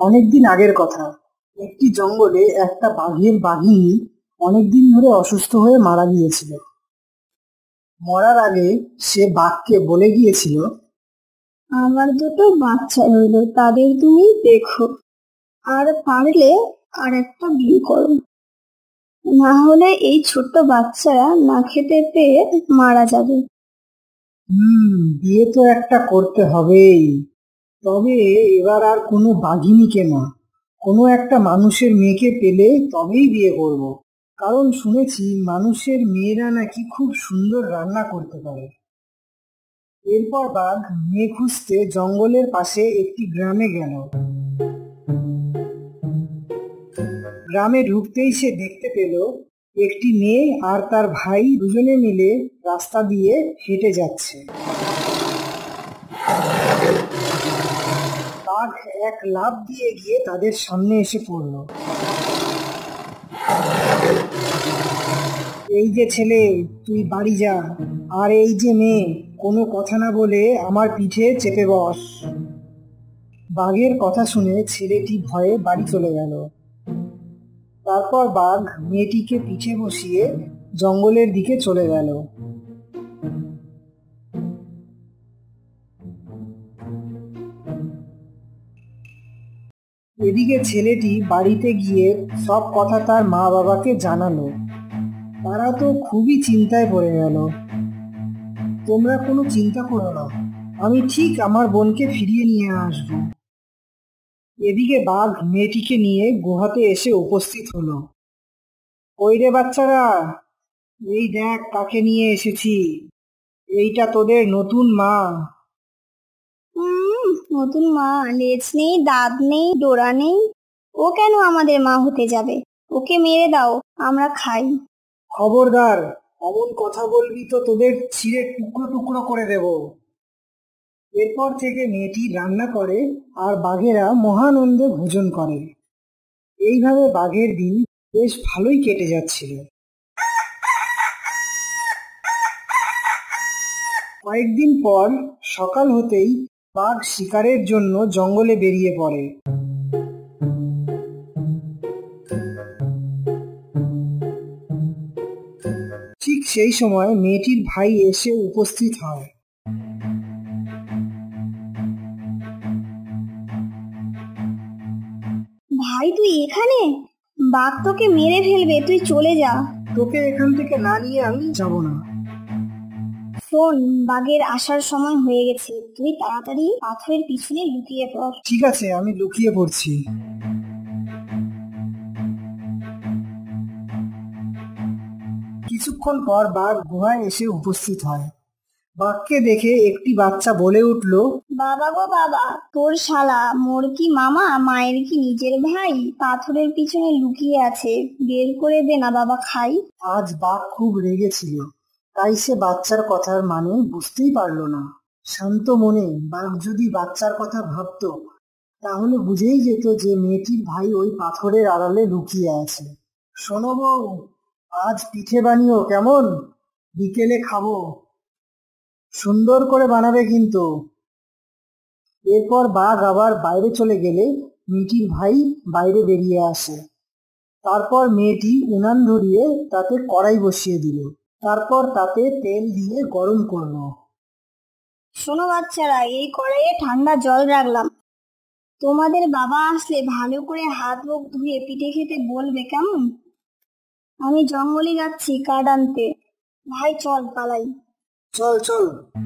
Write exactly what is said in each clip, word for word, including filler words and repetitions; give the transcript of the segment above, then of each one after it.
অনেকদিন আগের কথা। একটি জঙ্গলে একটা বাঘের বাঘিনী অনেকদিন ধরে অসুস্থ হয়ে মারা গিয়েছিল। মরার আগে সে বাঘকে বলে গিয়েছিল, আমার দুটো বাচ্চা রইল, তাদের তুমি দেখো, আর পারলে আর একটা বিয়ে করো, না হলে এই ছোট্ট বাচ্চারা না খেতে পেয়ে মারা যাবে। হুম বিয়ে তো একটা করতে হবেই, তবে এবার আর কোনো বাঘিনীকে না, কোনো একটা মানুষের মেয়েকে পেলে তবেই বিয়ে করব। কারণ শুনেছি মানুষের মেয়েরা নাকি খুব সুন্দর রান্না করতে পারে। এরপর বাঘ মেয়ে খুঁজতে জঙ্গলের পাশে একটি গ্রামে গেল। গ্রামে ঢুকতেই সে দেখতে পেল একটি মেয়ে আর তার ভাই দুজনে মিলে রাস্তা দিয়ে হেঁটে যাচ্ছে। বাঘ এক লাফ দিয়ে গিয়ে তাদের সামনে এসে পড়ল। এই যে ছেলে, তুই বাড়ি যা, আর এই যে মেয়ে, কোনো কথা না বলে আমার পিঠে চেপে বস। বাঘের কথা শুনে ছেলেটি ভয়ে বাড়ি চলে গেল। তারপর বাঘ মেয়েটিকে পিঠে বসিয়ে জঙ্গলের দিকে চলে গেল। এদিকে ছেলেটি বাড়িতে গিয়ে সব কথা তার মা বাবাকে জানালো। তারা তো খুবই চিন্তায় পড়ে গেল। তোমরা কোনো চিন্তা করো না, আমি ঠিক আমার বোনকে ফিরিয়ে নিয়ে আসবো। এদিকে বাঘ মেয়েটিকে নিয়ে গুহাতে এসে উপস্থিত হলো। ওই রে বাচ্চারা, এই দেখ কাকে নিয়ে এসেছি, এইটা তোদের নতুন মা। হুম নতুন মা? লেজ নেই, দাঁত নেই, ডোরা নেই, ও কেন আমাদের মা হতে যাবে? ওকে মেরে দাও, আমরা খাই। খবরদার, অমন কথা বলবি তো তোদের ছিঁড়ে টুকরো টুকরো করে দেব। এরপর থেকে মেয়েটি রান্না করে আর বাঘেরা মহানন্দে ভোজন করে। এইভাবে বাঘের দিন বেশ ভালোই কেটে যাচ্ছিল। কয়েকদিন পর সকাল হতেই বাঘ শিকারের জন্য জঙ্গলে বেরিয়ে পড়ে। ঠিক সেই সময় মেয়েটির ভাই এসে উপস্থিত হয়। ভাই তুই এখানে? বাঘ তোকে মেরে ফেলবে, তুই চলে যা। তোকে এখান থেকে না নিয়ে আমি যাব না। শোন, বাঘের আসার সময় হয়ে গেছে, তুই তাড়াতাড়ি পাথরের পিছনে লুকিয়ে পড়। ঠিক আছে, আমি লুকিয়ে পড়ছি। কিছুক্ষণ পর বাঘ গুহায় এসে উপস্থিত হয়। বাঘকে দেখে একটি বাচ্চা বলে উঠল, বাবা গো বাবা, তোর শালা, মোর কি মামা, মায়ের কি নিজের ভাই, পাথরের পিছনে লুকিয়ে আছে, বের করে দে না বাবা, খাই। আজ বাঘ খুব রেগেছিল, তাই সে বাচ্চার কথার মানে বুঝতেই পারলো না। শান্ত মনে বাঘ যদি বাচ্চার কথা ভাবতো তাহলে বুঝেই যেত যে মেয়েটির ভাই ওই পাথরের আড়ালে লুকিয়ে আছে। শোনো বউ, আজ পিঠে বানিও কেমন, বিকেলে খাবো, সুন্দর করে বানাবে কিন্তু। এরপর বাঘ আবার বাইরে চলে গেলে মেয়েটির ভাই বাইরে বেরিয়ে আসে। তারপর মেয়েটি উনান ধরিয়ে তাতে কড়াই বসিয়ে দিল। তারপর তাতে তেল দিয়ে গরম করলো। শোনো বাচ্চারা, এই কড়াইয়ে ঠান্ডা জল রাখলাম, তোমাদের বাবা আসলে ভালো করে হাত মুখ ধুয়ে পিঠে খেতে বলবে, কেমন? আমি জঙ্গলে যাচ্ছি কাঠ আনতে, ভাই চল পালাই। চল চল।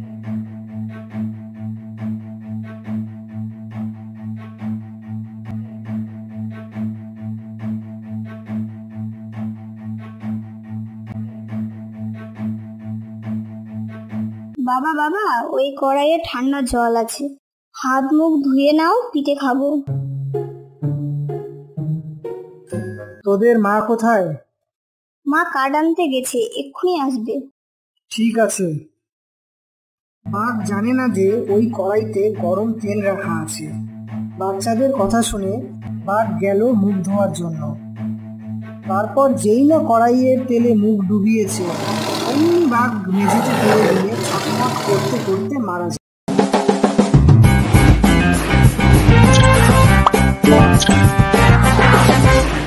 বাবা বাবা, ওই কড়াইয়ে ঠান্ডা জল আছে, হাত মুখ ধুয়ে নাও, পিঠে খাবো। তোদের মা কোথায়? মা কাঠ আনতে গেছে, এক্ষুনি আসবে। ঠিক আছে। বাঘ জানে না যে ওই কড়াইতে গরম তেল রাখা আছে। বাচ্চাদের কথা শুনে বাঘ গেল মুখ ধোয়ার জন্য। তারপর যেই না কড়াইয়ের তেলে মুখ ডুবিয়েছে, অমনি বাঘ মেঝেতে পড়ে গিয়ে ছটফট করতে করতে মারা যায়।